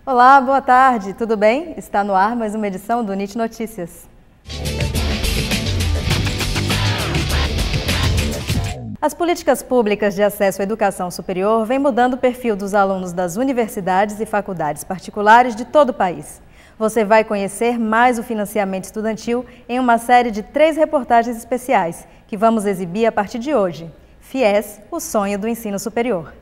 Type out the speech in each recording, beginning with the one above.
Olá, boa tarde, tudo bem? Está no ar mais uma edição do NIT Notícias. As políticas públicas de acesso à educação superior vêm mudando o perfil dos alunos das universidades e faculdades particulares de todo o país. Você vai conhecer mais o financiamento estudantil em uma série de 3 reportagens especiais que vamos exibir a partir de hoje. FIES, o sonho do ensino superior.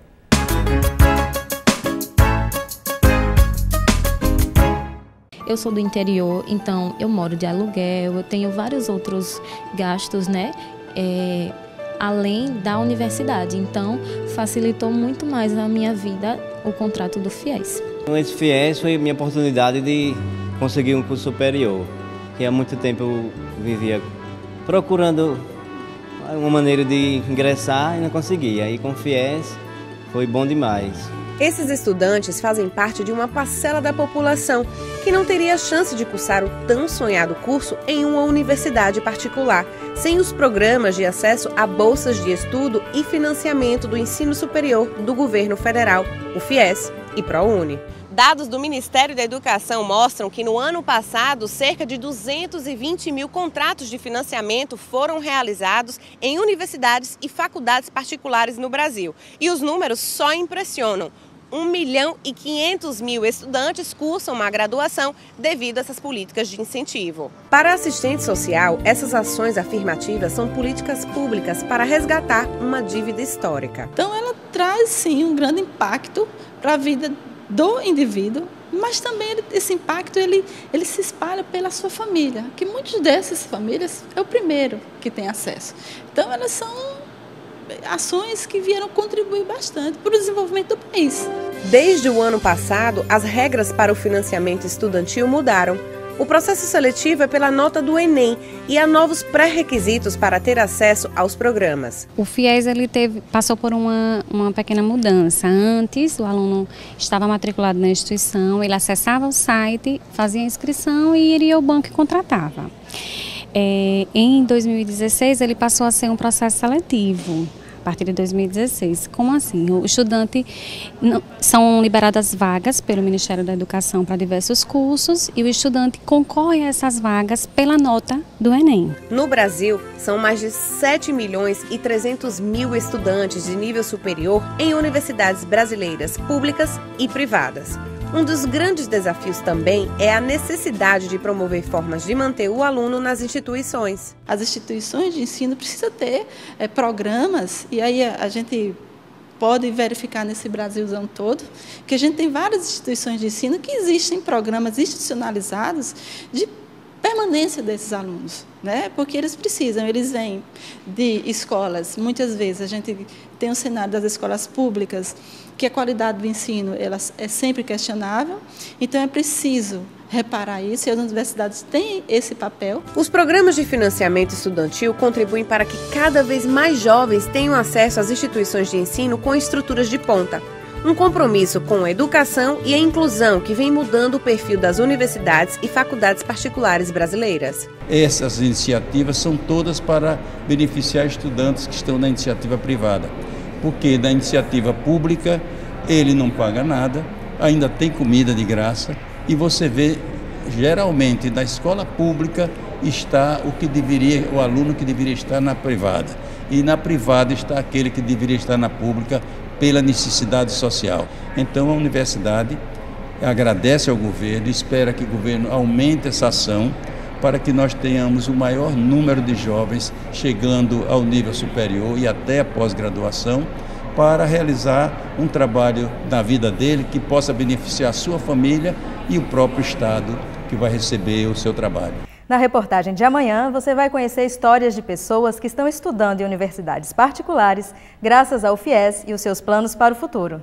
Eu sou do interior, então eu moro de aluguel, eu tenho vários outros gastos, né? Além da universidade, então facilitou muito mais a minha vida o contrato do FIES. Esse FIES foi minha oportunidade de conseguir um curso superior, que há muito tempo eu vivia procurando uma maneira de ingressar e não conseguia. Aí com o FIES foi bom demais. Esses estudantes fazem parte de uma parcela da população que não teria a chance de cursar o tão sonhado curso em uma universidade particular, sem os programas de acesso a bolsas de estudo e financiamento do ensino superior do governo federal, o FIES e ProUni. Dados do Ministério da Educação mostram que no ano passado, cerca de 220 mil contratos de financiamento foram realizados em universidades e faculdades particulares no Brasil. E os números só impressionam. 1.500.000 estudantes cursam uma graduação devido a essas políticas de incentivo. Para a assistente social, essas ações afirmativas são políticas públicas para resgatar uma dívida histórica. Então ela traz sim um grande impacto para a vida do indivíduo, mas também esse impacto ele se espalha pela sua família, que muitas dessas famílias é o primeiro que tem acesso. Então elas são ações que vieram contribuir bastante para o desenvolvimento do país. Desde o ano passado, as regras para o financiamento estudantil mudaram. O processo seletivo é pela nota do Enem e há novos pré-requisitos para ter acesso aos programas. O FIES passou por uma pequena mudança. Antes, o aluno estava matriculado na instituição, ele acessava o site, fazia a inscrição e iria ao banco e contratava. Em 2016, ele passou a ser um processo seletivo. A partir de 2016. Como assim? O estudante, são liberadas vagas pelo Ministério da Educação para diversos cursos e o estudante concorre a essas vagas pela nota do Enem. No Brasil, são mais de 7.300.000 estudantes de nível superior em universidades brasileiras, públicas e privadas. Um dos grandes desafios também é a necessidade de promover formas de manter o aluno nas instituições. As instituições de ensino precisam ter programas, e aí a gente pode verificar nesse Brasilzão todo, que a gente tem várias instituições de ensino que existem programas institucionalizados de permanência desses alunos, né? Porque eles vêm de escolas, muitas vezes a gente tem um cenário das escolas públicas, que a qualidade do ensino ela é sempre questionável, então é preciso reparar isso e as universidades têm esse papel. Os programas de financiamento estudantil contribuem para que cada vez mais jovens tenham acesso às instituições de ensino com estruturas de ponta. Um compromisso com a educação e a inclusão que vem mudando o perfil das universidades e faculdades particulares brasileiras. Essas iniciativas são todas para beneficiar estudantes que estão na iniciativa privada, porque na iniciativa pública ele não paga nada, ainda tem comida de graça e você vê, geralmente na escola pública está o aluno que deveria estar na privada e na privada está aquele que deveria estar na pública pela necessidade social. Então a universidade agradece ao governo, espera que o governo aumente essa ação para que nós tenhamos o maior número de jovens chegando ao nível superior e até a pós-graduação para realizar um trabalho na vida dele que possa beneficiar a sua família e o próprio Estado que vai receber o seu trabalho. Na reportagem de amanhã, você vai conhecer histórias de pessoas que estão estudando em universidades particulares graças ao FIES e os seus planos para o futuro.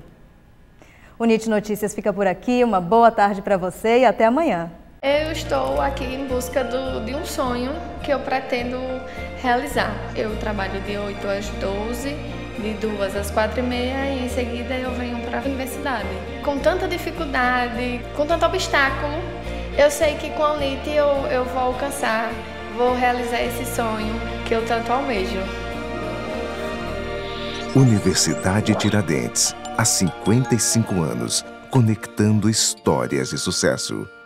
O NIT Notícias fica por aqui, uma boa tarde para você e até amanhã. Eu estou aqui em busca de um sonho que eu pretendo realizar. Eu trabalho de 8 às 12, de 2 às 4h30 e em seguida eu venho para a universidade. Com tanta dificuldade, com tanto obstáculo, eu sei que com a UNIT eu vou alcançar, vou realizar esse sonho que eu tanto almejo. Universidade Tiradentes, há 55 anos, conectando histórias de sucesso.